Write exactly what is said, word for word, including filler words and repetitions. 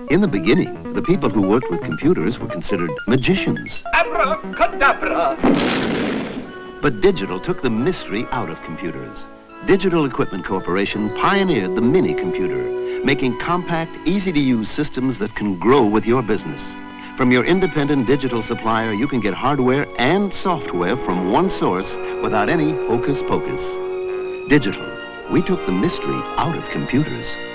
In the beginning, the people who worked with computers were considered magicians. Abracadabra! But digital took the mystery out of computers. Digital Equipment Corporation pioneered the mini computer, making compact, easy-to-use systems that can grow with your business. From your independent digital supplier, you can get hardware and software from one source without any hocus pocus. Digital. We took the mystery out of computers.